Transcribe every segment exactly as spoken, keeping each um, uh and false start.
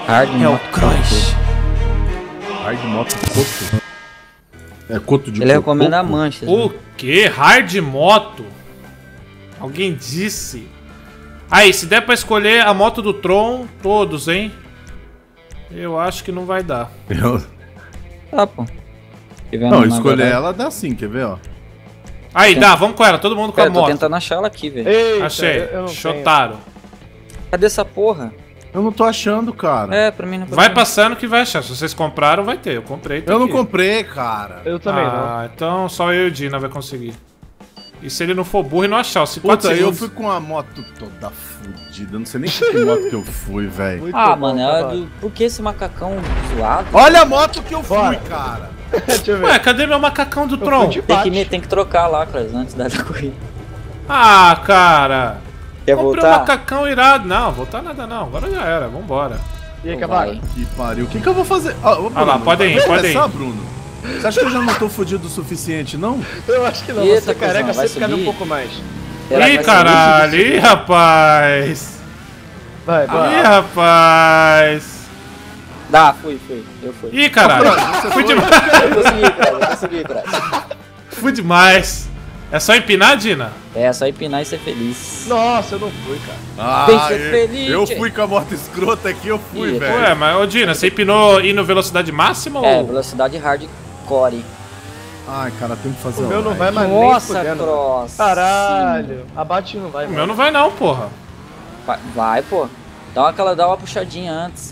Hard É o moto. Cross. Hard moto coto. É coto de Ele coco. recomenda a mancha. O que? Hard moto? Alguém disse. Aí, se der pra escolher a moto do Tron, todos, hein? Eu acho que não vai dar. Eu... Tá, pô. Tiver Não, na escolher garagem. ela dá sim, quer ver, ó. Aí, dá, vamos com ela, todo mundo com Pera, a eu tô moto. tentando achar ela aqui, velho. Eita, Achei, eu- eu não Shotaro. Cadê essa porra? Eu não tô achando, cara. É, pra mim não Vai passando que vai achar. Se vocês compraram, vai ter. Eu comprei. tá Eu não aqui. comprei, cara. tenho. Eu também Ah, então só eu e o Dina vai conseguir. E se ele não for burro e não achar, se Puta, quatro eu segundos. fui com a moto toda fodida. Não sei nem que moto que eu fui, não. velho. Muito Ah, bom, mano, tá, ela do... por que esse macacão zoado? Olha a moto que eu fui, Bora. cara. Deixa eu ver. Ué, cadê meu macacão do Eu Tron? fui de Tem que, bate. tem que trocar lá, Clas, antes da corrida. Ah, cara. Quer Comprei um voltar? macacão irado. Não, voltar nada não. Agora já era, vambora. E aí, Então Cavaco? vai. Que pariu. O que, que eu vou fazer? Ah, ô, Ah lá, Bruno, podem ir, vai podem começar, ir. Bruno? Você acha que eu já não tô fudido o suficiente, não? Eu acho que não, Eita, você careca cuzão, vai sempre cabe um subir? pouco mais. Será que Ih, vai caralho. Ih, rapaz. Vai, Ih, bora. rapaz. subir? Dá, fui, fui. Eu fui. Ih, caralho. Fui demais. Eu consegui, Clas, eu consegui, Clas. Fui demais. É só empinar, Dina? É, só empinar e ser feliz. Nossa, eu não fui, cara. Ah, Tem que ser eu- feliz, eu tchê. fui com a moto escrota aqui, eu fui, Ih, velho. Ué, mas, ô Dina, você empinou indo velocidade máxima É, ou... velocidade hardcore. Ai, cara, tem que fazer O meu não live. vai mais nem Nossa, fudendo. Cross. Caralho. Abate não vai, O mano. meu não vai não, porra. Vai, vai, pô. Dá uma, aquela, dá uma puxadinha antes.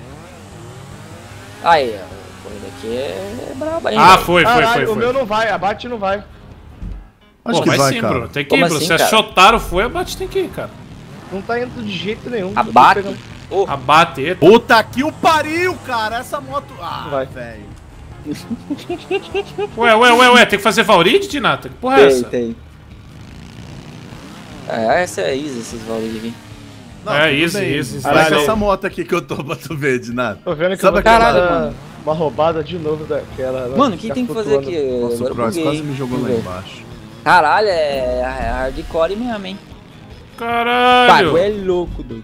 Aí, a corrida aqui é braba, hein, Ah, velho? foi, foi, Caralho, foi, o meu foi. não vai, abate não vai. Acho Pô, que vai, vai, sim, cara. Bruno. Tem que Como ir, Bruno. assim, Se a cara? Shotaro foi, a Bate tem que ir, cara. Não tá indo de jeito nenhum. Abate. Eu tô pegando- Oh, Abate, eita. Puta que o pariu, cara. Essa moto... Ah, Vai. velho. Ué, ué, ué, ué. Tem que fazer Valrid, Dinata? Que porra é tem, essa? tem. É, essa é easy, esses valores aqui. Não, É, tudo easy, bem. easy, Mas caralho. essa moto aqui que eu tô pra tu ver, de nada. Tô vendo que Sabe eu vou aquela- ter Caralho, uma, mano. uma roubada de novo daquela. né? Mano, o que Ficar tem que fazer flutuando. aqui? Nossa, Agora o Cross buguei. quase me jogou lá Vamos ver. embaixo. Caralho, é, é hardcore mesmo, hein? Caralho. Pago é louco, doido.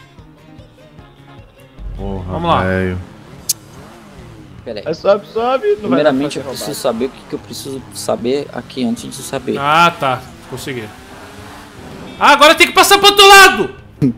Porra, Vamos lá. velho. Pera aí. Aí sobe, sobe. Não Primeiramente, eu vai dar pra preciso ser saber o que, que eu preciso saber aqui antes de saber. Ah, tá. Consegui. Ah, agora tem que passar pro outro lado!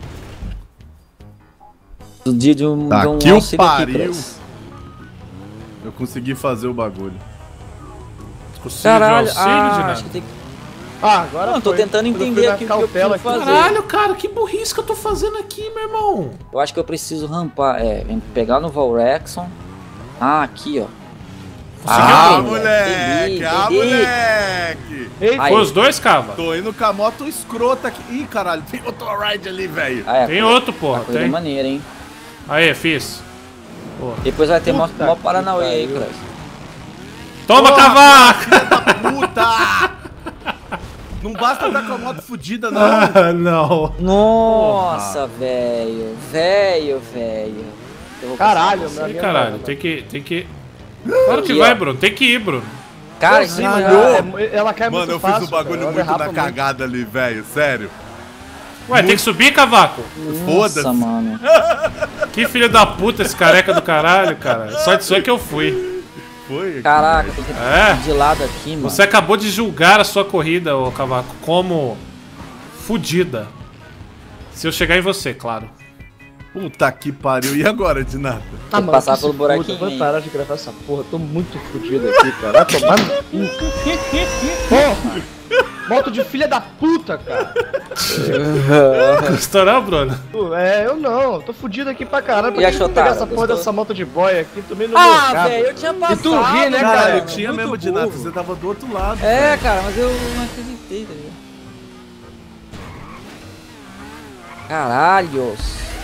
Do dia de um, Tá de um que o auxílio aqui, pariu. Cross. Eu consegui fazer o bagulho. Consegui Caralho, de auxílio, ah, Dinata? acho que tem que... roubada. Ah, agora Não, eu tô foi. tentando Quando eu fui entender na aqui o que eu cautela preciso aqui. fazer. Caralho, cara, que burrice que eu tô fazendo aqui, meu irmão. Eu acho que eu preciso rampar, é, pegar no Valrexon. Ah, aqui, ó. Ah, entendi, moleque! entendi, Ah, entendi. moleque! Eita, Aí. Foi os dois, Cava? Tô indo com a moto escrota aqui. Ih, caralho, tem outro ride ali, velho. Ah, é, Tem a outro, corrida- porra, a corrida é tem. maneira, hein? Aí, fiz. Depois vai ter mó, Puta mó que Paranauê aí, pariu. Cross. Toma, Porra, cavaco! Puta! Não basta andar com a moto fudida, não. Ah, não. Nossa, velho. Velho, velho. Eu vou Caralho, passar meu Ih, amigo. caralho, tem que... Tem que... Claro que Aqui, vai, ó. Bruno. Tem que ir, Bruno. você. Cara, isso Caralho, é... é- ela cai Mano, muito eu fiz fácil, um bagulho cara, ela muito derrapa na cagada ali, velho. Sério. Ué, tem que subir, cavaco? Foda-se. Nossa, mano. Que filho da puta esse careca do caralho, cara. Só disso é que eu fui. Foi? aqui, Caraca, velho. tem que É. ir de lado aqui, mano. Você acabou de julgar a sua corrida, ô cavaco, como fudida. Se eu chegar em você, claro. Puta que pariu. E agora, de nada? Tem que passar que pelo se buraquinho, foda, Vou hein? parar de gravar essa porra, tô muito fudido aqui, cara. Vai tomar no cu. Porra! Moto de filha da puta, cara. Gostou não, Bruno? Pô, É, eu não, tô fudido aqui pra caralho. Pra E a que que eu vou Shotara, pegar essa porra gostou? dessa moto de boy aqui? Tomei no Ah, meu cabo. velho, eu tinha passado. E tu ri, né, Cara, cara? eu tinha Muito mesmo de nada. burro. Você tava do outro lado. É, velho. cara, mas eu não acreditei, tá ligado? Caralhos.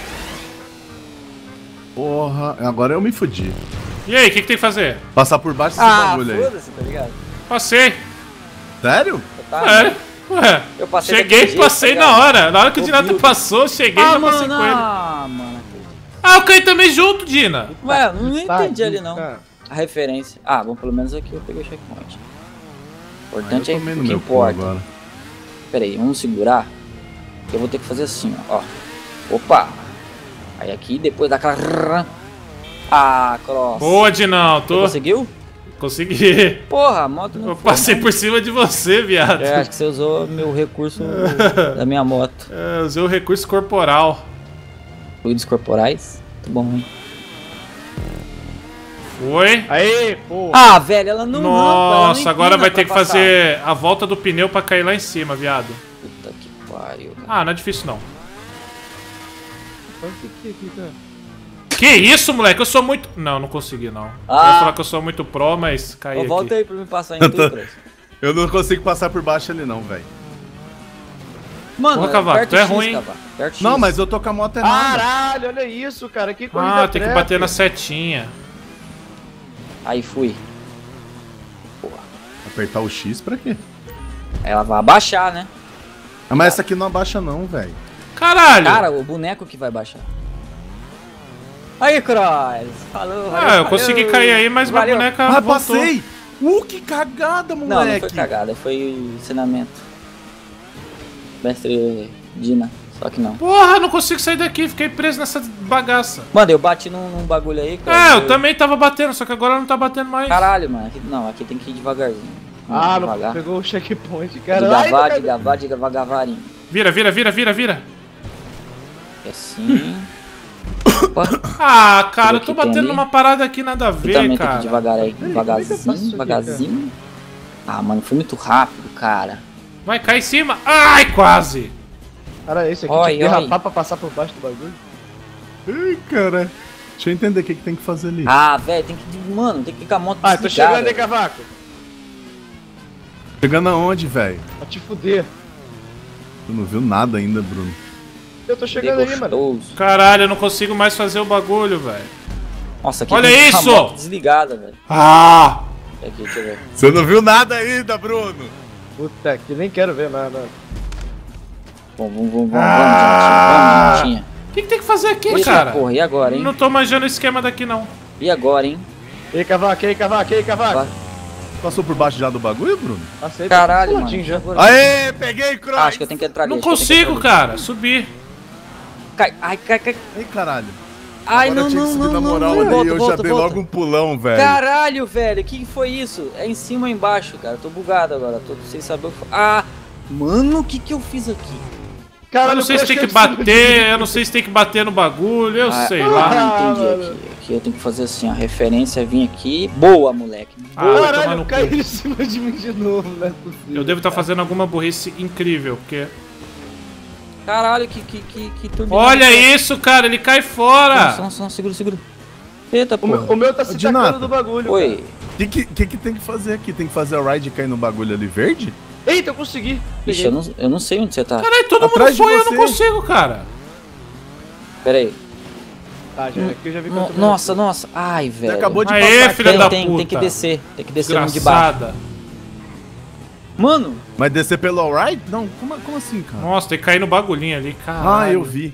Porra, agora eu me fudi. E aí, o que, que tem que fazer? Passar por baixo desse Ah, bagulho aí. foda-se, tá ligado? Passei. Sério? Tá, É. Ué, Eu passei cheguei daquele e passei jeito, tá na ligado? hora. Na hora que o Dinata Ouviu? passou, cheguei e Ah, já passei mano, com ele. ah, mano. Ah, eu caí também junto, Dina. Ué, não Tá, entendi ali não. cara. A referência. Ah, bom, pelo menos aqui eu peguei o checkpoint. O importante Eu é tomei o no que meu cu importa. agora. Pera aí, vamos segurar. Eu vou ter que fazer assim, ó. Ó. Opa! Aí aqui, depois daquela... Ah, Cross. Boa, Dinão. Você Tô... conseguiu? Consegui. Porra, a moto não Eu foi, passei não. por cima de você, viado. É, acho que você usou meu recurso da minha moto. É, usei o recurso corporal. Fluidos corporais? Muito bom, hein? Foi. Aê, porra. Ah, velho, ela não rampa, ela não Nossa, agora empina vai pra ter que passar. fazer a volta do pneu pra cair lá em cima, viado. Puta que pariu, cara. Ah, não é difícil não. Faz o que aqui, cara? Que isso, moleque? Eu sou muito... Não, não consegui, não. Ah. Eu ia falar que eu sou muito pro, mas caí Ô, aqui. volta aí pra me passar em tudo, Cross. Eu não consigo passar por baixo ali não, velho. Mano, Porra, Cavaco, aperta tu é X, ruim. Cavaco, aperta X. Não, mas eu tô com a moto errada. Caralho, olha isso, cara. Que corrida Ah, tem que trap. bater na setinha. Aí fui. Apertar o X pra quê? Ela vai abaixar, né? Ah, mas essa aqui não abaixa não, velho. Caralho! Cara, o boneco que vai baixar. Aí, Cross. Falou, valeu, Ah, eu valeu. consegui cair aí, mas minha Valeu. boneca Ah, voltou. passei! Uh, que cagada, moleque! Não, não foi cagada, foi ensinamento. Mestre Dina, só que não. Porra, não consigo sair daqui, fiquei preso nessa bagaça. Mano, eu bati num, num bagulho aí, Cross. É, eu também tava batendo, só que agora não tá batendo mais. Caralho, mano. Aqui, não, aqui tem que ir devagarzinho. Ah, não devagar. pegou o checkpoint, cara. Ai, Devagar, não, devagar, devagarinho. Vira, vira, vira, vira, vira. É assim. Opa, Ah, cara, eu Aqui tô tem batendo ali. numa parada aqui nada a aqui ver, também tem que cara. ir devagar aí. Peraí, como é que eu faço isso Devagarzinho, aqui, devagarzinho. Ah, mano, foi muito rápido, cara. Vai cair em cima. Ai, quase. Cara, esse aqui Oi, tinha que oi. derrapar pra passar por baixo do bagulho. Ai, cara. Deixa eu entender o que, que tem que fazer ali. Ah, velho, tem que. Mano, tem que ir com a moto Ah, tô desligada. chegando aí, Cavaco. Chegando aonde, velho? Pra te fuder. Tu não viu nada ainda, Bruno. Eu tô chegando aí, mano. Gostoso. Caralho, eu não consigo mais fazer o bagulho, velho. Nossa, aqui Olha tem isso! uma moto desligada, velho. Ah! Aqui, deixa eu ver. Você não viu nada ainda, Bruno? Puta que nem quero ver nada. Bom, vamos, vamos, vamos, Ah! vamos, Dintinha. O que, que tem que fazer aqui, Vamos, cara? Porra, e agora, hein? Não tô manjando o esquema daqui, não. E agora, hein? Ei, Cavaco, ei, Cavaco, ei, Cavaco. Vai. Passou por baixo já do bagulho, Bruno? Aceita. Caralho, Tá mano. puladinho já. Agora- Aê, peguei, Cross! Ah, acho que eu tenho que entrar ali. Não acho que eu tenho que consigo, entrar ali. cara, subir. Cai, ai, cai, cai. Ei, caralho. Ai, Agora não, eu tinha não, que subir não, na não, moral não. ali Volta, eu volta, já dei volta. logo um pulão, velho. Caralho, velho, o que foi isso? É em cima ou embaixo, cara? Tô bugado agora, tô sem saber o que. Ah, mano, o que que eu fiz aqui? Caralho, Eu não sei se tem que prestei em cima bater, eu não sei se tem que bater no bagulho, eu Ah, sei ah, lá. não entendi mano. aqui. Aqui eu tenho que fazer assim, a referência é vir aqui. Boa, moleque. Ah, vai tomar Caralho, no caiu cu. em cima de mim de novo, não é possível. Eu devo estar fazendo alguma burrice incrível, porque... Caralho, que, que, que, que turbina. Olha isso, cara, ele cai fora! Só, só, segura, segura. Eita, O meu, porra. o meu tá se Ô, tacando Dinato. do bagulho. Oi. O que, que, que que tem que fazer aqui? Tem que fazer a ride cair no bagulho ali verde? Cara. Eita, eu consegui. Ixi, Peguei. eu não, eu não sei onde você tá. Caralho, todo Atrás mundo de foi, eu não você. consigo, cara. Pera aí. Tá, já, aqui eu já vi que eu No- tô nossa, nossa. Ai, velho. acabou de Aê, passar filha tem, da tem, puta. tem que descer. Tem que descer um de baixo. Desgraçada. Mano, Mas descer pelo alright? Não, como, como assim, cara? Nossa, tem que cair no bagulhinho ali, caralho. Ah, eu vi.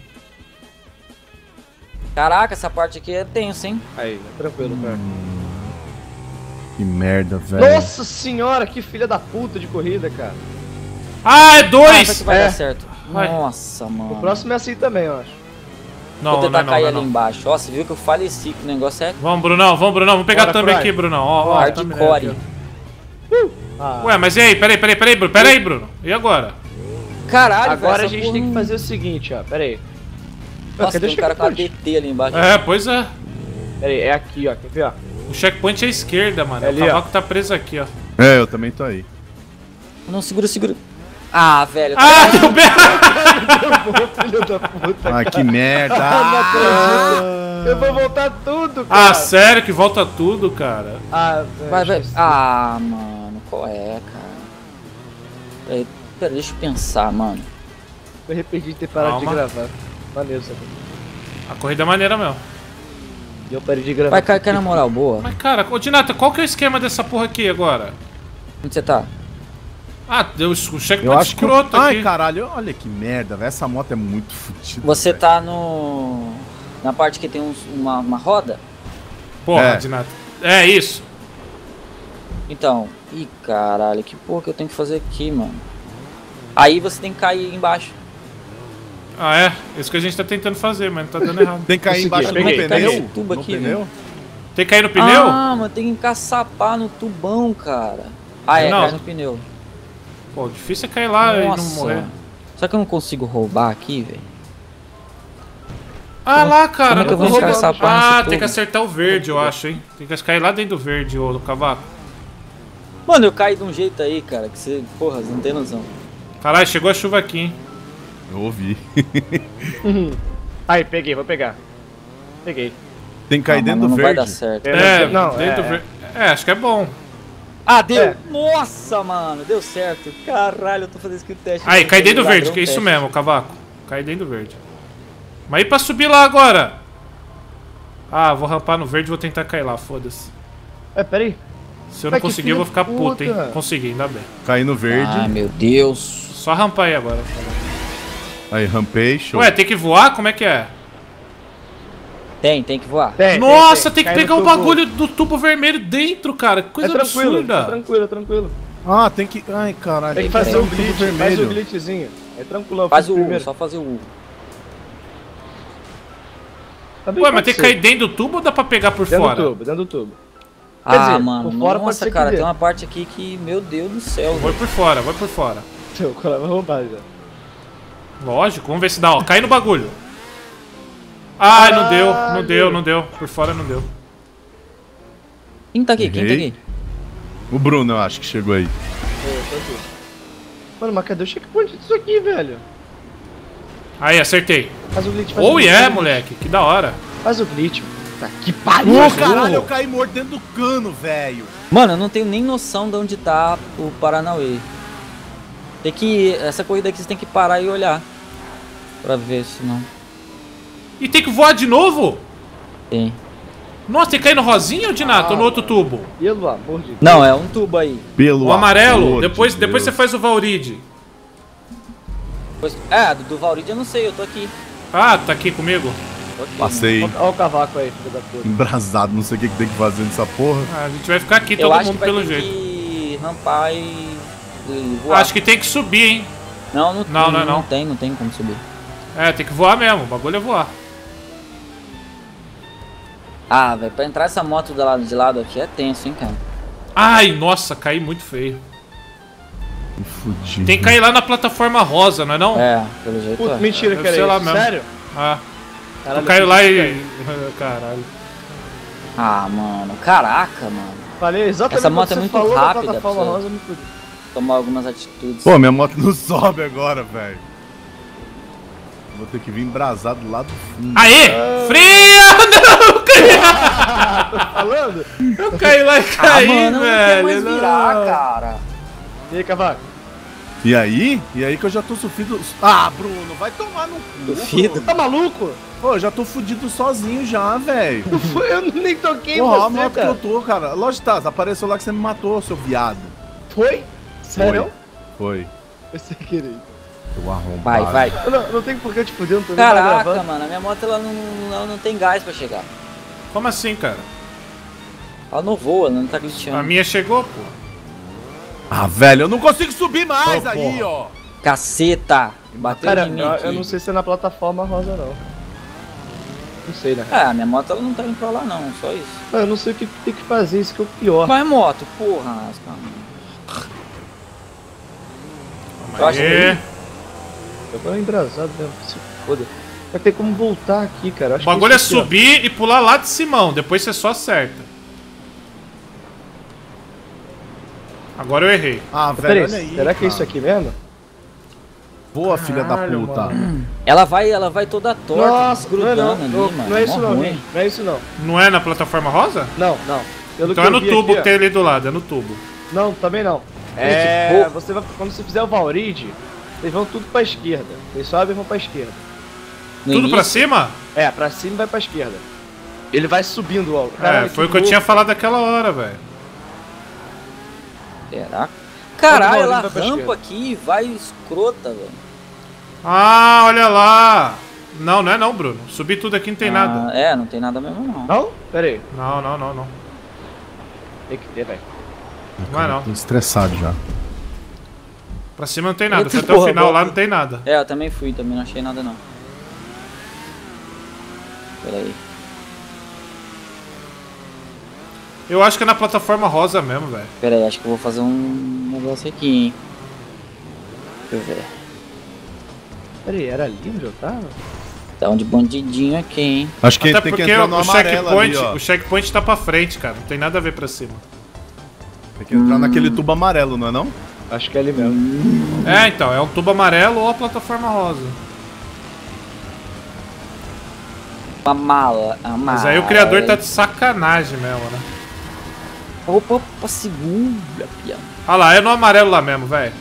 caraca, essa parte aqui é tensa, hein? Aí, tranquilo, cara. Que merda, velho. Nossa senhora, que filha da puta de corrida, cara. Ah, é Ah, vai dois! que vai É. dar certo. Vai. Nossa, mano. O próximo é assim também, eu acho. Não, Vou não tentar é não, cair não é ali não. embaixo. Ó, você viu que eu faleci que o negócio é Vamos, Brunão, vamos, Brunão. Vamos pegar Bora, também Fry. aqui, Brunão. Ó, ó. hardcore. Ah, Ué, mas e aí? Peraí, peraí, peraí, Bruno. Peraí, Bruno. E agora? Caralho, agora velho, a essa gente porra tem que não- fazer o seguinte, ó. Pera aí. Nossa, Cadê tem o um cara com a checkpoint? D T ali embaixo. É, pois é. Pera aí, é aqui, ó. Quer ver, ó? O checkpoint é à esquerda, mano. É ali, o cavaco ó. tá preso aqui, ó. É, eu também tô aí. Não, segura, segura. Ah, velho. Ah, deu bem! Filho da puta. Ah, que merda. Ah, não Ah, acredito. Eu vou voltar tudo, Ah, cara. sério que volta tudo, cara. Ah, velho. Vai, vai. Jesus. Ah, mano, qual é, cara? Peraí, pera, deixa eu pensar, mano. Eu arrependi de ter parado Calma. de gravar. Maneiro, sabe? A corrida é maneira mesmo. E eu parei de gravar. Vai, cai, cai na moral, boa. Mas, cara, ô Dinata, qual que é o esquema dessa porra aqui agora? Onde você tá? Ah, deu o checkpoint eu acho que... escroto Ai, aqui. caralho, olha que merda, velho. Essa moto é muito fodida. Você velho. tá no... Na parte que tem uns- uma, uma roda? Porra, É. Dinata. É isso. Então... Ih, caralho, que porra que eu tenho que fazer aqui, mano? Aí você tem que cair embaixo. Ah, é? Isso que a gente tá tentando fazer, mas não tá dando errado. Tem que cair embaixo do Peguei, pneu? peguei. Tubo No aqui, pneu? velho. Tem que cair no pneu? Ah, mas tem que encaçapar no tubão, cara. Ah, é, Não. cai no pneu. Pô, difícil é cair lá e não Nossa. morrer. Só que eu não consigo roubar aqui, velho. Ah, lá, cara. Como é que eu vou não tô encaçapar roubando. nesse Ah, tubo? tem que acertar o verde, eu acho, hein. Tem que cair lá dentro do verde, ô cavaco. Mano, eu caí de um jeito aí, cara, que você, porra, você não tem noção. Caralho, chegou a chuva aqui, hein. Eu ouvi. Aí, peguei, vou pegar. Peguei. Tem que cair Ah, dentro mano, do não vai verde? dar certo. É, não, dentro é, do verde. É, acho que é bom. Ah, deu! É. Nossa, mano, deu certo. Caralho, eu tô fazendo aqui o teste. Aí, cai dentro do Ladrão verde, que é isso teste. mesmo, cavaco. Cai dentro do verde. Mas e pra subir lá agora? Ah, vou rampar no verde e vou tentar cair lá, foda-se. É, peraí. Se eu não Ai, que conseguir, eu vou filho ficar da puto, hein. puta. Consegui, ainda bem. Cair no verde. Ai, meu Deus. Só rampar aí agora. Aí, rampei, show. Ué, tem que voar? Como é que é? Tem, tem que voar. Tem, Nossa, tem, Cai que no pegar o tubo. bagulho do tubo vermelho dentro, cara. Que É coisa tranquilo, absurda. é tranquilo, é tranquilo. Ah, tem que... Ai, caralho. Tem que Tem fazer que o tubo glitch, faz o vermelho. glitchzinho. É tranquilo, eu Faz fiz o U, primeiro. só fazer o U. Também Ué, pode mas tem que ser. cair dentro do tubo ou dá pra pegar por Dentro fora? do tubo, dentro do tubo. Ah, Quer dizer, mano, por fora pode nossa, ser que cara, dê. tem uma parte aqui que, meu Deus do céu, Vai velho. por fora, vai por fora. Seu colar vai roubar já. Lógico, vamos ver se dá, ó. Cai no bagulho. Ai, não deu, não Caralho. deu, não deu. Por fora não deu. Quem tá aqui? Quem tá Errei. aqui? O Bruno, eu acho que chegou aí. É, tô aqui. Mano, mas cadê o checkpoint disso aqui, velho? Aí, acertei. Faz o glitch, faz o Oh glitch. yeah, faz o glitch. moleque, que da hora. Faz o glitch. Tá que pariu, Ô, velho. caralho, eu caí morto dentro do cano, velho. Mano, eu não tenho nem noção de onde tá o Paranauê. Tem que... Essa corrida aqui você tem que parar e olhar. Pra ver se não... E tem que voar de novo? Tem. Nossa, tem que cair no rosinha ou de nada? Ou no outro tubo? Pelo amor de Deus. Não, é um tubo aí. Pelo O amarelo? amor de Depois, depois você Deus. faz o Valride. Depois- É, do, do Valrid eu não sei, eu tô aqui. Ah, tá aqui comigo? Tô aqui. Passei. Olha o cavaco aí, filho da puta. Embrasado, não sei o que que tem que fazer nessa porra. Ah, a gente vai ficar aqui, Eu todo acho mundo que vai pelo ter jeito. que rampar e, e voar. Acho que tem que subir, hein? Não, não, Não, não, não, não. tem, não tem como subir. É, tem que voar mesmo. O bagulho é voar. Ah, velho, pra entrar essa moto do lado de lado aqui é tenso, hein, cara. Ai, nossa, caí muito feio. Me fudi. Tem que cair lá na plataforma rosa, não é não? É, pelo jeito Puta, é. mentira que Deve era ser lá isso. mesmo. Sério? Ah, Caralho, tu caiu eu lá fiz e... isso, Caralho. Ah, mano, caraca, mano. Falei exatamente Essa o que moto é você muito falou da rápida, plataforma pessoal. rosa, me fudi. Tomar algumas atitudes. Pô, minha moto não sobe agora, velho. Vou ter que vir embrasado lá do fundo. Aê! Freia! Não, caí! Falando? Eu caí lá e ah, caí, mano, não quer velho. mais virar, não. cara. E aí, cavaco? E aí? E aí que eu já tô sofrido. Ah, Bruno, vai tomar no cu. Duvido. Bruno. Tá maluco? Pô, eu já tô fudido sozinho já, velho. Eu nem toquei em Porra, a você, moto que cara. eu tô, cara. Lógico, tá, apareceu lá que você me matou, seu viado. Foi? Sério? Foi. Eu sei querer. Eu arrombado. Vai, vai. Eu não, não tem por que eu te fuder, não tô nem mais Caraca, gravando. mano, a minha moto ela não, ela não tem gás pra chegar. Como assim, cara? Ela não voa, ela não tá A glitchando. minha chegou, pô. Ah, velho, eu não consigo subir mais Oh, aí, porra. ó. Caceta! Bateu Cara, em mim eu, aqui. eu não sei se é na plataforma rosa, não. Não sei, né? É, a minha moto ela não tá indo pra lá não, só isso. Eu não sei o que tem que fazer, isso que é o pior. Mas moto, porra, cara. Eu acho Aê. que- Eu tô embrasado mesmo, se foda. Vai ter como voltar aqui, cara. O Acho bagulho é que isso aqui, ó. subir e pular lá de Simão. Depois você só acerta. Agora eu errei. Ah, Peraí, velho, olha aí. será que é cara. isso aqui mesmo? Boa, filha da Caralho, puta. mano. Ela vai, ela vai toda torta, Nossa, não é grudando não. ali, Não, mano. não é isso mó não, ruim. gente. Não é isso não. Não é na plataforma rosa? Não, não. Pelo Então que é eu no vi tubo aqui, que ó. tem ali do lado, é no tubo. Não, também não. Olha É, que porra. você vai, quando você fizer o Valrid, eles vão tudo pra esquerda. Eles sobem e vão pra esquerda. No Tudo pra início, cima? É, pra cima e vai pra esquerda. Ele vai subindo, ó. É, Caralho, foi o que eu louco. tinha falado daquela hora, velho. Será? Caralho, Todo ela mundo vai pra rampa esquerda. aqui e vai escrota, velho. Ah, olha lá. Não, não é não, Bruno. Subir tudo aqui não tem nada. Ah, é, não tem nada mesmo não. Não? Pera aí. Não, não, não, não. Tem que ter, velho. Não é não. Tô estressado já. Pra cima não tem nada. Eita Foi até o porra, final bota. lá, não tem nada. É, eu também fui, também não achei nada não. Pera aí. Eu acho que é na plataforma rosa mesmo, velho. Pera aí, acho que eu vou fazer um negócio aqui, hein. Deixa eu ver. Pera aí, era ali onde eu tava? Tá um de bandidinho aqui, hein. Acho que Até tem que porque entrar o, no o amarelo checkpoint, ali, ó. o checkpoint tá pra frente, cara. Não tem nada a ver pra cima. Tem que entrar naquele tubo amarelo, não é não? Acho que é ali mesmo. É, então, é o tubo amarelo ou a plataforma rosa. Uma mala, a mala. Mas aí o criador tá de sacanagem mesmo, né? Opa, opa, segura, pião. Olha lá, é no amarelo lá mesmo, velho.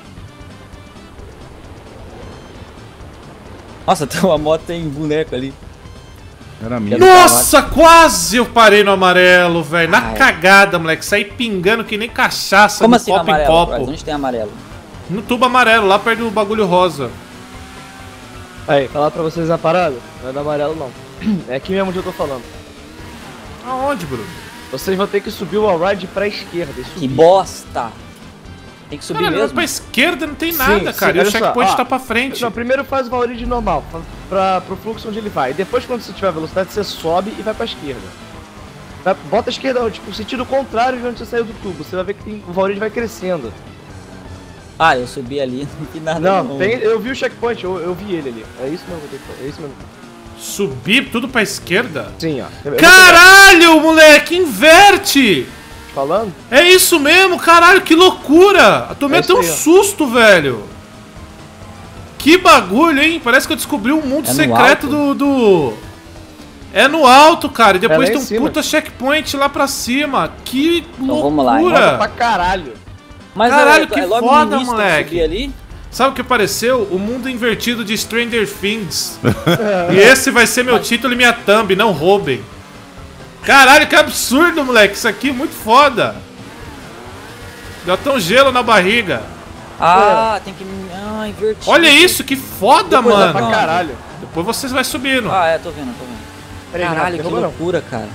Nossa, tem uma moto, tem boneco ali. Era minha. Nossa, quase eu parei no amarelo, velho. Na Ai. cagada, moleque. Saí pingando que nem cachaça Como de assim no copo em amarelo? copo. Braz? Onde tem amarelo? No tubo amarelo, lá perto do bagulho rosa. Aí, falar pra vocês a parada. Não é do amarelo, não. É aqui mesmo onde eu tô falando. Aonde, Bruno? Vocês vão ter que subir o wallride pra esquerda. E Que subir. bosta! Tem que subir Caralho, mesmo? pra esquerda não tem Sim, nada, sim, cara. E olha o só, checkpoint ó. tá pra frente. Não, primeiro faz o wallride normal, pra, pra, pro fluxo onde ele vai. E depois, quando você tiver velocidade, você sobe e vai pra esquerda. Vai, bota a esquerda, tipo, sentido contrário de onde você saiu do tubo. Você vai ver que tem, o wallride vai crescendo. Ah, eu subi ali, não vi nada. Não, tem, eu vi o checkpoint, eu, eu vi ele ali. É isso mesmo que eu tenho que fazer, é isso mesmo. Subir tudo pra esquerda? Sim, ó. Eu- eu Caralho, moleque, inverte! tô falando? É isso mesmo, caralho, que loucura! Eu tomei É até isso um aí, ó. susto, velho. Que bagulho, hein? Parece que eu descobri um mundo É no secreto do, do... É no alto, cara. E depois É lá tem em um cima. puta checkpoint lá pra cima. Que Então vamos lá, hein? Bota loucura! pra caralho. Mas Caralho, é, que é logo foda, no início, tem que moleque. subir ali. Sabe o que apareceu? O mundo invertido de Stranger Things. E esse vai ser meu título e minha thumb, não roubem. Caralho, que absurdo, moleque. Isso aqui é muito foda. Deu até um gelo na barriga. Ah, tem que... Ah, invertido. Olha isso, que foda, Depois dá mano. Pra caralho. Depois vocês vão subindo. Ah, é, tô vendo, tô vendo. Peraí, Caralho, Renato, que derruba não. loucura, cara.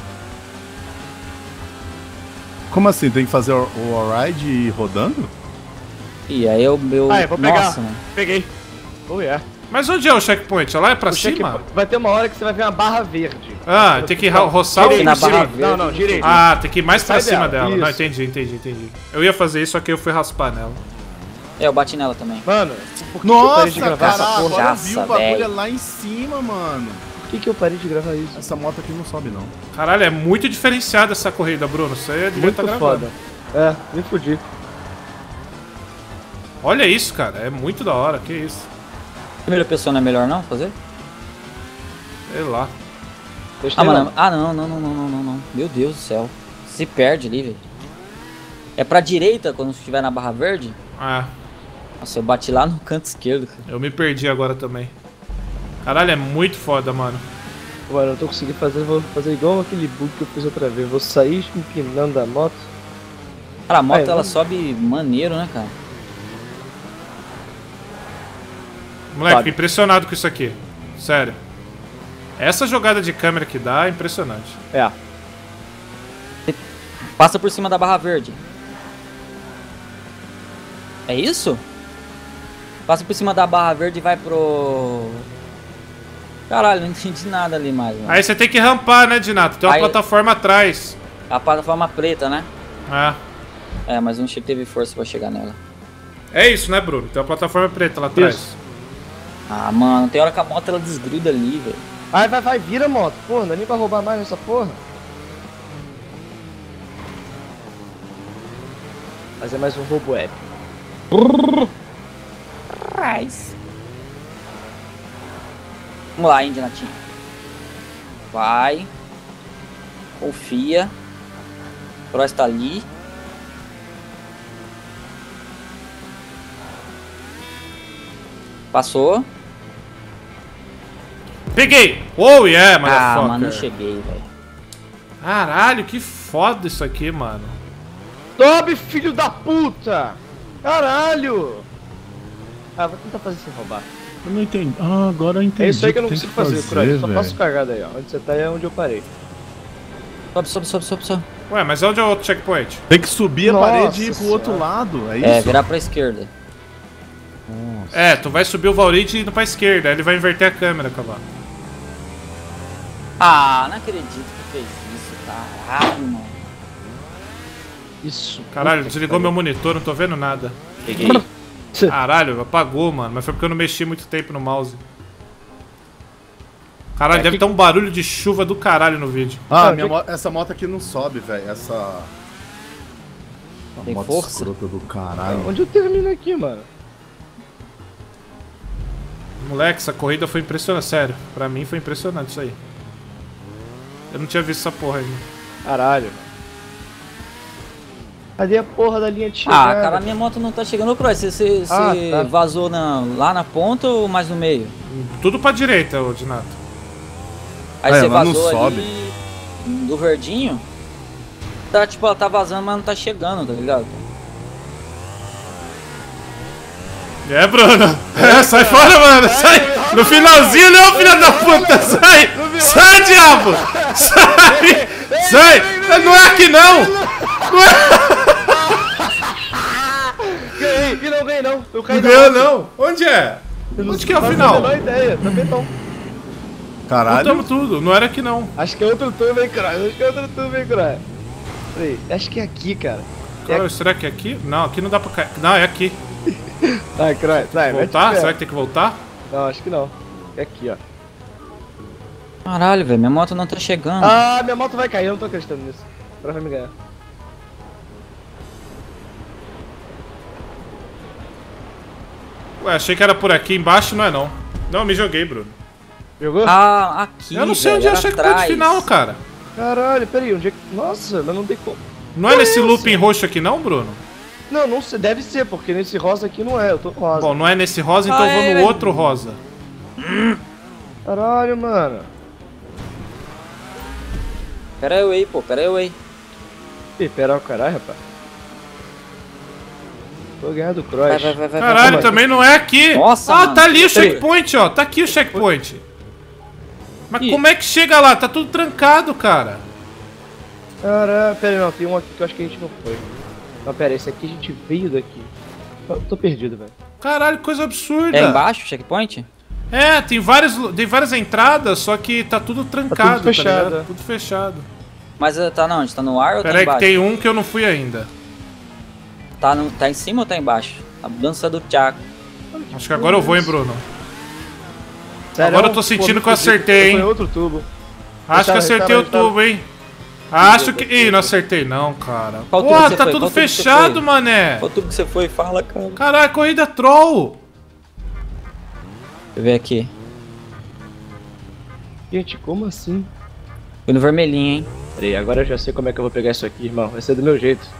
Como assim? Tem que fazer o o wallride e ir rodando? E aí eu... meu... Ah, eu vou pegar. Nossa, mano. Peguei. Oh, yeah. Mas onde é o checkpoint? Lá é pra O cima? checkpoint- Vai ter uma hora que você vai ver uma barra verde. Ah, tem que ro- roçar o... Direito, na barra direito. verde. Não, não, direito. Ah, tem que ir mais pra Sai cima dela, dela. Não, isso. entendi, entendi, entendi. Eu ia fazer isso, só que eu fui raspar nela. É, eu bati nela também. Mano, por que que eu parei de Nossa, gravar essa caralho, porra? agora eu vi o Nossa, bagulho é velho. lá em cima, mano. Por que que eu parei de gravar isso? Essa moto aqui não sobe, não. Caralho, é muito diferenciada essa corrida, Bruno. Isso aí devia Muito estar gravando. foda. É, me fudi. Olha isso, cara. É muito da hora. Que isso. Primeira pessoa não é melhor não fazer? Sei lá. Gostei, Ah, mano. não. Ah, não, não, não, não, não, não, não. Meu Deus do céu. Se perde ali, velho. É pra direita quando estiver na barra verde? Ah, Nossa, eu bati lá no canto esquerdo, cara. eu me perdi agora também. Caralho, é muito foda, mano. Mano, eu não tô conseguindo fazer, vou fazer igual aquele bug que eu fiz outra vez. Vou sair empinando a moto. Cara, a moto Aí, ela vamos- sobe maneiro, né, cara? Moleque, Sabe. fico impressionado com isso aqui. Sério. Essa jogada de câmera que dá é impressionante. É. Passa por cima da barra verde. É isso? Passa por cima da barra verde e vai pro... Caralho, não entendi nada ali mais, mano. Aí você tem que rampar, né, Dinato? Tem uma Aí- plataforma atrás. A plataforma preta, né? É. É, mas eu não achei que teve força pra chegar nela. É isso, né, Bruno? Tem uma plataforma preta lá atrás. Isso. Ah, mano, tem hora que a moto ela desgruda ali, velho. Vai, vai, vai, vira a moto. Porra, não é nem pra roubar mais nessa porra. Fazer mais um roubo épico. Nice. Vamos lá, Indy Natinho. Vai. Confia. O Cross tá ali. Passou. Peguei! Oh, yeah, Ah, motherfucker. mano, não cheguei, velho. Caralho, que foda isso aqui, mano. Sobe, filho da puta! Caralho! Ah, vou tentar fazer sem roubar. Eu não entendi. Ah, agora eu entendi. É isso aí que eu não tem consigo fazer, Cross. Eu só velho. faço cagada aí, ó. Onde você tá é onde eu parei. Sobe, sobe, sobe, sobe, sobe. Ué, mas onde é o outro checkpoint? Tem que subir a Nossa parede e ir pro outro senhora. lado, é isso? É, virar pra esquerda. É, tu vai subir o Valride e ir pra esquerda. Aí ele vai inverter a câmera, acabar. Ah, não acredito que fez isso, caralho, mano. Isso. Caralho, desligou meu monitor, não tô vendo nada. Peguei. Caralho, apagou, mano. Mas foi porque eu não mexi muito tempo no mouse. Caralho, É deve que- ter um barulho de chuva do caralho no vídeo. Ah, Ah, minha que- mo- essa moto aqui não sobe, velho. Essa. Essa Tem moto força? escrota do caralho. Onde eu termino aqui, mano? Moleque, essa corrida foi impressionante, sério. Pra mim foi impressionante isso aí. Eu não tinha visto essa porra ainda. Caralho. Cadê a porra da linha de Ah, chegada? cara, minha moto não tá chegando. Ô, Croy, você, você, Ah, você tá. vazou na, lá na ponta ou mais no meio? Tudo pra direita, ô Dinato. Aí É, você mas não vazou sobe. ali do verdinho. Tá, tipo, ela tá vazando, mas não tá chegando, tá ligado? É, Bruno. É, sai fora, mano. Sai. No finalzinho, não, filha da puta. Sai. Sai, diabo. Sai. Sai. Não é aqui, não. Não é. Ganhei, e não ganhei não. Eu caí Não na ganhou, moto. não. Onde é? Eu não Onde que é o faço final? a menor ideia, tá betão. Caralho. Botamos tudo. Não era aqui, não. Acho que é outro tubo, hein, cara. Acho que é outro tubo, hein, cara. Peraí, acho que é aqui, cara. Cara, será que é aqui? Não, aqui não dá pra cair. Não, é aqui. Vai, Croy, vai, mete Voltar? o pé. Será que tem que voltar? Não, acho que não. É aqui, ó. Caralho, velho, minha moto não tá chegando. Ah, minha moto vai cair, eu não tô acreditando nisso. Agora vai me ganhar. Ué, achei que era por aqui embaixo, não é não. Não, eu me joguei, Bruno. Jogou? Ah, aqui, Eu não sei velho, onde é o era checkpoint atrás. final, cara. Caralho, peraí, onde é que... Nossa, mas não tem como... Não é nesse isso? looping roxo aqui não, Bruno? Não, não sei, deve ser, porque nesse rosa aqui não é, eu tô rosa. Bom, não é nesse rosa, então Ah, eu vou é, no é. outro rosa. Caralho, mano. Pera eu aí, pô, pera eu aí. Ih, pera o caralho, rapaz. Tô ganhando do Cross. Vai, vai, vai, vai. Caralho, vai. também não é aqui. Nossa, Ah, mano. tá ali o Peraí. checkpoint, ó. Tá aqui o checkpoint. Mas Ih. como é que chega lá? Tá tudo trancado, cara. Caralho, pera aí, não, tem um aqui que eu acho que a gente não foi. Não, pera, esse aqui a gente veio daqui. Eu tô perdido, velho. Caralho, coisa absurda. É embaixo o checkpoint? É, tem várias, tem várias entradas, só que tá tudo trancado, tá, fechado, ligado? é. Tudo fechado. Mas eh, tá na onde? Tá no ar ou Pera tá aí que embaixo? tem um que eu não fui ainda. Tá, no, tá em cima ou tá embaixo? A dança do Thiago. Acho que agora eu vou, hein, Bruno. Sério, Agora eu tô pô, sentindo não que eu acredito, acertei, Foi hein? outro tubo. Acho que Restaura, acertei o restaura, tubo, hein? Acho que... Ih, não acertei não, cara. Qual tubo Porra, você tá foi? tudo Qual tubo você fechado, foi? mané. Qual tubo que você foi? Fala, cara. Caralho, corrida troll. Deixa eu ver aqui. Gente, como assim? Fui no vermelhinho, hein? Peraí, agora eu já sei como é que eu vou pegar isso aqui, irmão. Vai ser do meu jeito.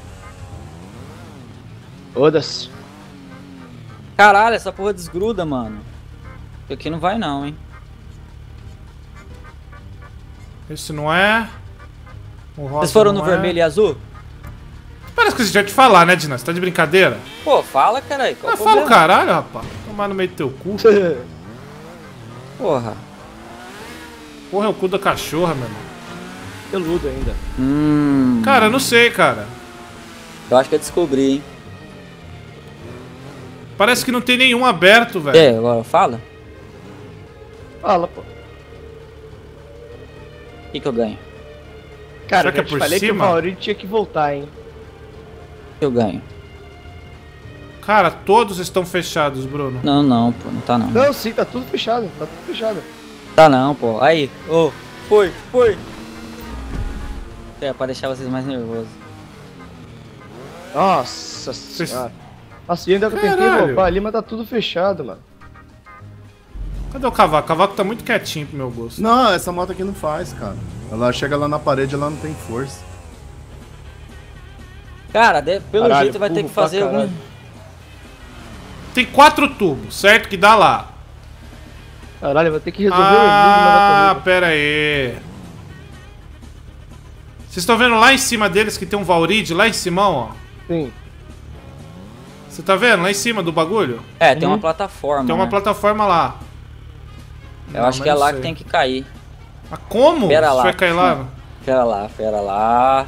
Foda-se. Caralho, essa porra desgruda, mano. Aqui não vai não, hein? Esse não é... O rosa Vocês foram não no é. vermelho e azul? Parece que a gente vai te falar, né, Dina? Você tá de brincadeira? Pô, fala, caralho. Qual Ah, o fala o problema? caralho, rapaz. Tomar no meio do teu cu. Porra. Porra, é o cu da cachorra, meu irmão. Peludo ainda. Hum. Cara, eu não sei, cara. Eu acho que eu descobri, hein? Parece que não tem nenhum aberto, velho. É, agora fala. Fala, pô. O que que eu ganho? Cara, Será que eu é já te por falei que o cima? Maurício tinha que voltar, hein? O que eu ganho? Cara, todos estão fechados, Bruno. Não, não, pô. Não tá não. Não, sim, tá tudo fechado. Tá tudo fechado. Tá não, pô. Aí. Ô. Foi, foi. É, pra deixar vocês mais nervosos. Nossa senhora. Nossa, e ainda que eu tentei Caralho. voltar ali, mas tá tudo fechado, mano. Cadê o cavaco? O cavaco tá muito quietinho pro meu gosto. Não, essa moto aqui não faz, cara. Ela chega lá na parede, ela não tem força. Cara, de- pelo Caralho, jeito vai ter burro que fazer pra algum... caralho. Tem quatro tubos, certo? Que dá lá. Caralho, eu vou ter que resolver o Ah, enigma da corrida. pera aí. Vocês estão vendo lá em cima deles que tem um Valride? Lá em cima, ó. Sim. Você tá vendo? Lá em cima do bagulho? É, tem uma Uhum. plataforma, Tem uma né? plataforma lá. Eu Não, acho mas que é não lá sei. que tem que cair. Mas como? Pera Você lá. vai cair lá? Pera lá, pera lá.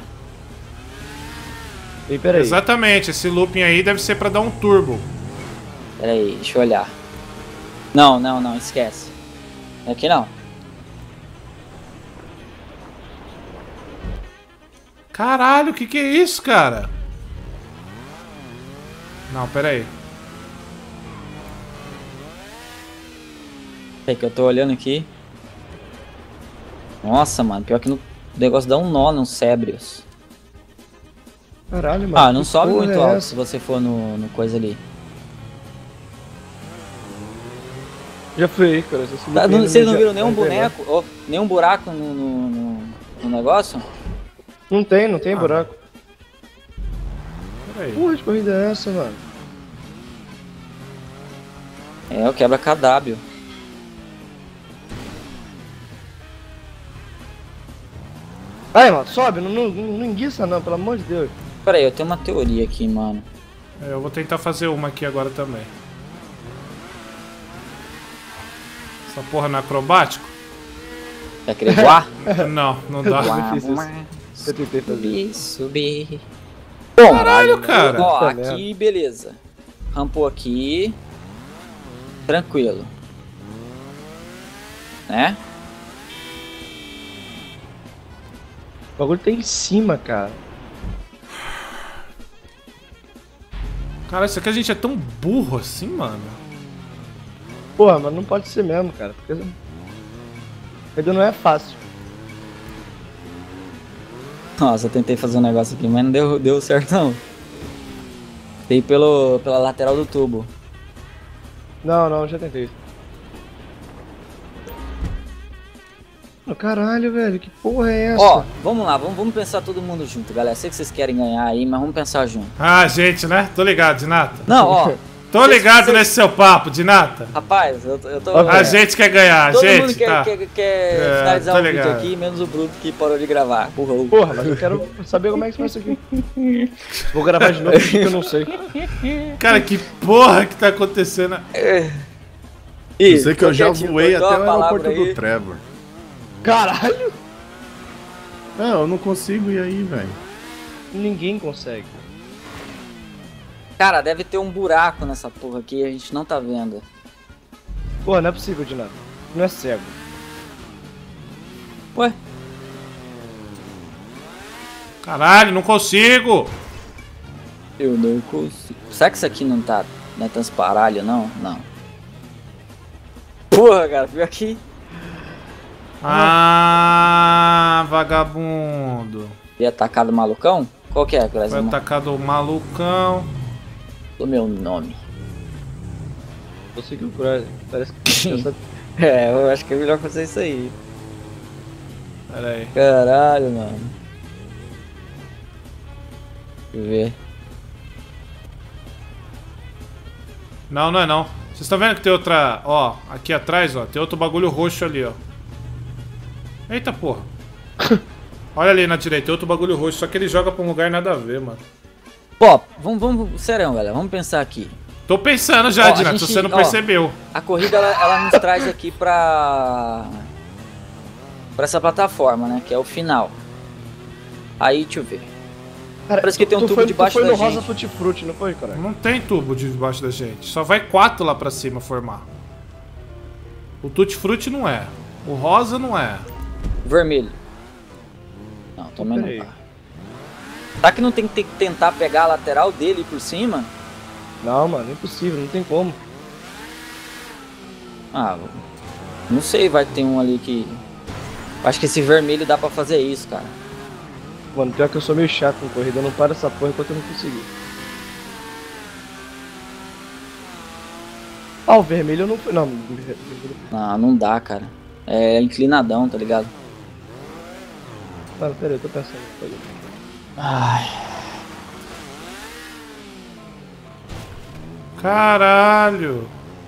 E peraí. Exatamente, esse looping aí deve ser pra dar um turbo. Pera aí, deixa eu olhar. Não, não, não, esquece. Aqui não. Caralho, o que que é isso, cara? Não, pera aí. É que eu tô olhando aqui. Nossa, mano, pior que no... o negócio dá um nó nos cérebros. Caralho, mano. Ah, não que sobe porra muito é alto essa? se você for no, no coisa ali. Já fui aí, cara. Você Tá, não, vocês não viram nenhum Não tem, boneco, ou nenhum buraco no, no, no- no negócio? Não tem, não tem Ah. buraco. Pera aí. Porra de corrida é essa, mano? É, o quebra-cadábio. Aí, mano, sobe, não, não, não enguiça não, pelo amor de Deus. Pera aí, eu tenho uma teoria aqui, mano. É, eu vou tentar fazer uma aqui agora também. Essa porra não é acrobático? Vai querer voar? Não, não dá. também fiz isso. Voar, Eu tentei fazer. subir, subir. Bom, Caralho, cara. ó, Puta aqui, beleza. Rampou aqui. Tranquilo. Né? O bagulho tá em cima, cara. Cara, isso aqui a gente é tão burro assim, mano. Porra, mas não pode ser mesmo, cara. Porque ainda não é fácil. Nossa, eu tentei fazer um negócio aqui, mas não deu, deu certo não. Dei pelo, pela lateral do tubo. Não, não, já tentei. Oh, caralho, velho, que porra é essa? Ó, vamos lá, vamos, vamos pensar todo mundo junto, galera. Sei que vocês querem ganhar aí, mas vamos pensar junto. Ah, gente, né? Tô ligado, Dinata. Não, ó, Tô Cês- ligado cês- nesse seu papo, Dinata. rapaz, eu, tô- eu tô... A é, gente quer ganhar, a todo gente, mundo quer, tá? quer, quer É, finalizar tô o vídeo ligado. aqui, menos o Bruno que parou de gravar. Porra, Porra, mas eu quero saber como é que faz isso aqui. Vou gravar de novo porque eu não sei. Cara, que porra que tá acontecendo? Eu sei que eu já voei até o aeroporto aí. do Trevor. Caralho! Não, eu não consigo ir aí, velho. Ninguém consegue. Cara, deve ter um buraco nessa porra aqui e a gente não tá vendo. Porra, não é possível de nada. Não é cego. Ué? Caralho, não consigo! Eu não consigo. Será que isso aqui não tá... não é transparalho, não? Não. Porra, cara, viu aqui? Ah, vagabundo. E atacado o malucão? Qual que é, Foi Brasil? atacado o malucão. O meu nome. Eu sei que o Cross parece que essa... É, eu acho que é melhor fazer isso aí. Pera aí. Caralho, mano. Deixa eu ver. Não, não é não. Vocês estão vendo que tem outra... Ó, aqui atrás, ó. Tem outro bagulho roxo ali, ó. Eita porra. Olha ali na direita, tem outro bagulho roxo. Só que ele joga pra um lugar nada a ver, mano. Pô, vamos, vamos, sério, galera, vamos pensar aqui. Tô pensando já, Ó, a Dinato, gente- você não ó. percebeu. A corrida, ela, ela nos traz aqui pra... pra essa plataforma, né, que é o final. Aí, deixa eu ver. Cara, Parece que tem um tu tubo foi, debaixo tu foi da no Rosa gente. Tutti Frutti, não foi, cara? Não tem tubo debaixo da gente. Só vai quatro lá pra cima formar. O Tutti Frutti não é. O rosa não é. Vermelho. Não, também não Peraí. tá. Será que não tem que ter- tentar pegar a lateral dele por cima? Não, mano, impossível, não tem como. Ah, não sei, vai ter um ali que... Acho que esse vermelho dá pra fazer isso, cara. Mano, pior que eu sou meio chato com corrida, eu não paro essa porra enquanto eu não conseguir. Ah, o vermelho eu não fui. Não, o vermelho- Não, não dá, cara. É inclinadão, tá ligado? Mano, pera aí, eu tô pensando. Peraí. Ai... Caralho.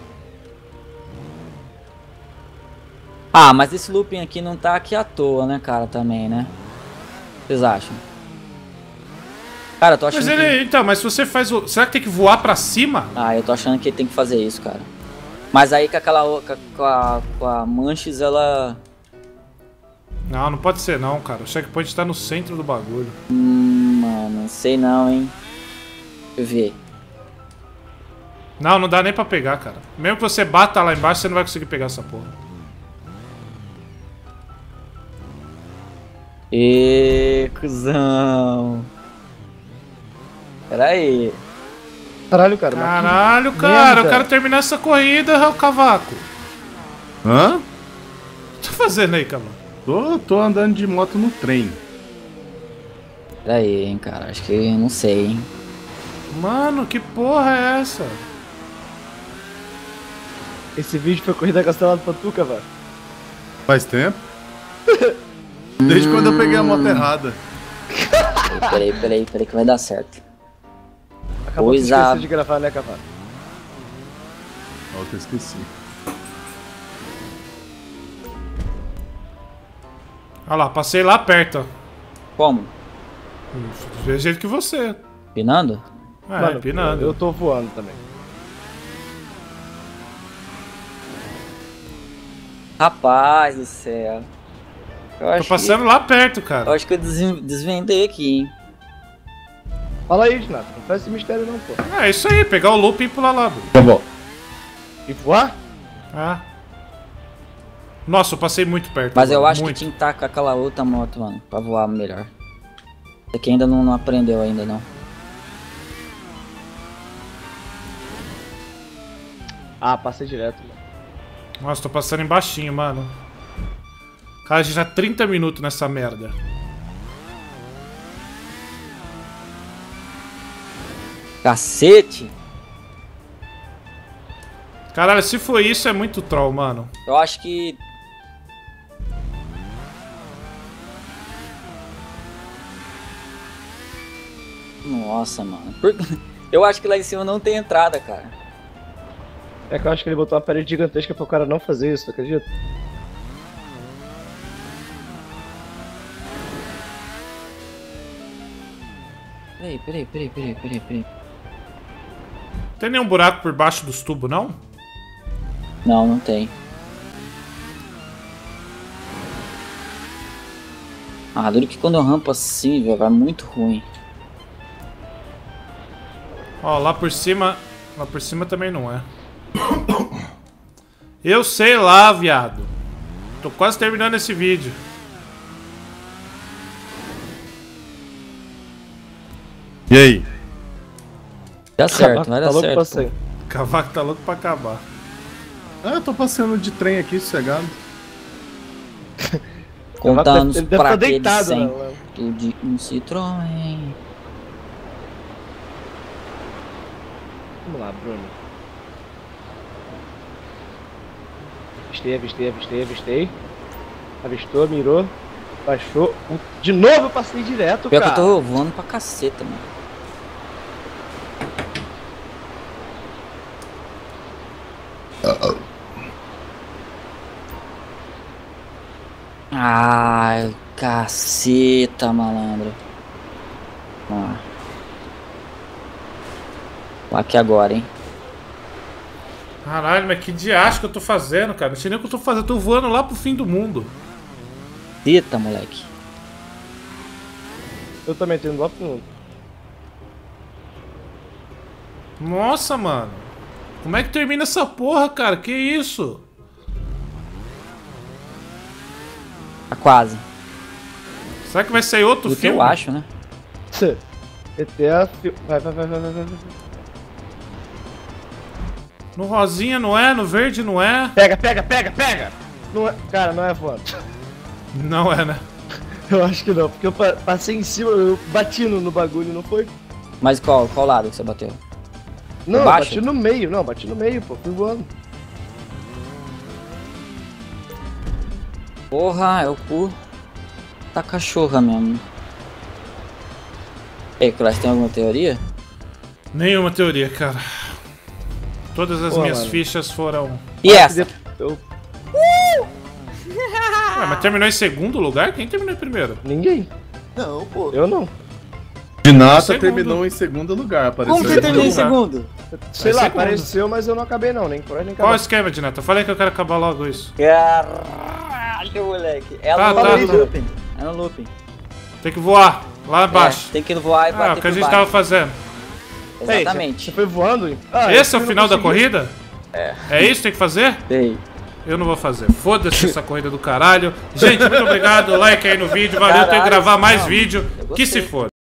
Ah, mas esse looping aqui não tá aqui à toa, né, cara, também, né? Vocês acham? Cara, eu tô achando Mas que... ele... Então, mas se você faz o... Será que tem que voar pra cima? Ah, eu tô achando que tem que fazer isso, cara. Mas aí com aquela... o- com a, com a, com a Manches, ela... Não, não pode ser não, cara. O checkpoint tá no centro do bagulho. Hum, mano, não sei não, hein. Deixa eu ver. Não, não dá nem pra pegar, cara. Mesmo que você bata lá embaixo, você não vai conseguir pegar essa porra. E... Aê, cuzão. Pera aí. Caralho, cara. mas que Caralho, cara, merda. eu quero terminar essa corrida, o cavaco. Hã? O que tá fazendo aí, cavaco? Tô, tô andando de moto no trem. Pera aí, hein, cara. Acho que não sei, hein. Mano, que porra é essa? Esse vídeo foi corrida cancelada pra tu, Cavaco. Faz tempo? Desde quando eu peguei a moto errada. Peraí, peraí, peraí, que vai dar certo. Acabou de Pois esquecer a- de gravar, né, Cavaco? Ó, que eu esqueci. Olha lá, passei lá perto, ó. Como? Do mesmo jeito que você. Pinando? É, Mano, pinando. Eu tô voando também. Rapaz do céu. Eu Tô acho passando lá perto, que, eu cara. acho que eu des- desvendei aqui, hein. Fala aí, Renato. Não faz esse mistério não, pô. É isso aí, pegar o loop e pular lá, bro. Tá bom. E voar? Ah. Nossa, eu passei muito perto. Mas eu mano, acho muito. que tinha que estar com aquela outra moto, mano, pra voar melhor. Você que ainda não, não aprendeu ainda, não. Ah, passei direto, mano. Nossa, tô passando embaixinho, mano. Cara, a gente já tá trinta minutos nessa merda. Cacete! Caralho, se foi isso, é muito troll, mano. Eu acho que... Nossa, mano. Por- Eu acho que lá em cima não tem entrada, cara. É que eu acho que ele botou uma parede gigantesca pro cara não fazer isso, acredita? Peraí, peraí, peraí, peraí, peraí, peraí. Tem nenhum buraco por baixo dos tubos, não? Não, não tem. Ah, duro que quando eu rampo assim, velho, vai muito ruim. Ó, lá por cima... Lá por cima também não é. Eu sei lá, viado. Tô quase terminando esse vídeo. E aí? Dá certo, vai tá dar louco certo. pra sair. O cavaco tá louco pra acabar. Ah, eu tô passeando de trem aqui, sossegado. Contando os Ele deve estar praquetes deitado, sem. né? Tudo de um Citroën. Vamos lá, Bruno. Avistei, avistei, avistei, avistei. Avistou, mirou, baixou. De novo eu passei direto, Pior que cara. eu tô voando pra caceta, mano. Ai, caceta, malandro. Vamos lá. Vamos aqui agora, hein. Caralho, mas que diacho que eu tô fazendo, cara. Não sei nem o que eu tô fazendo. Eu tô voando lá pro fim do mundo. Eita, moleque. Eu também tenho lá pro mundo. Nossa, mano. Como é que termina essa porra, cara? Que isso? Tá quase. Será que vai sair outro Do que filme? eu acho, né? E T A... Vai, vai, vai, vai, vai, vai. No rosinha não é, no verde não é. Pega, pega, pega, pega! Não é... Cara, não é voando. Não é, né? Eu acho que não, porque eu pa- passei em cima, eu bati no, no bagulho, não foi? Mas qual, qual lado que você bateu? Não, eu baixo? bati no meio, não, bati no meio, pô, fui voando. Porra, é o cu da cachorra mesmo. Ei, Clássico, tem alguma teoria? Nenhuma teoria, cara. Todas as Pô, minhas mano. fichas foram... E essa? Eu... Ué, mas terminou em segundo lugar? Quem terminou em primeiro? Ninguém. Não, pô. Eu não. Renata Segundo. terminou em segundo lugar, apareceu. Como você em terminou em segundo lugar. segundo? Sei É lá, segundo. apareceu, mas eu não acabei não, nem coragem nem Qual o acabei. esquema, Dinata? Eu falei que eu quero acabar logo isso. Caralho, moleque. É Tá, no, tá. no looping. É no looping. Tem que voar. Lá embaixo. É, tem que voar e bater Ah, o que a por gente baixo. tava fazendo. Ei, Exatamente. Você foi voando? Ah, eu Esse é o não final da consegui. corrida? É. É isso que tem que fazer? Sei. Eu não vou fazer. Foda-se essa corrida do caralho. Gente, muito obrigado. Like aí no vídeo. Valeu, tem que gravar mais vídeo. Que se for.